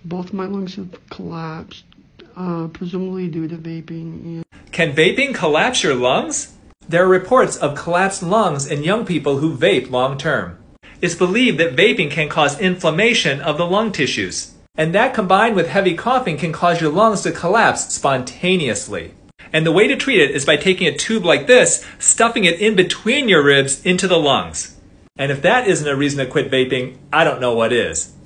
Both my lungs have collapsed, presumably due to vaping. Can vaping collapse your lungs? There are reports of collapsed lungs in young people who vape long term. It's believed that vaping can cause inflammation of the lung tissues, and that combined with heavy coughing can cause your lungs to collapse spontaneously. And the way to treat it is by taking a tube like this, stuffing it in between your ribs into the lungs. And if that isn't a reason to quit vaping, I don't know what is.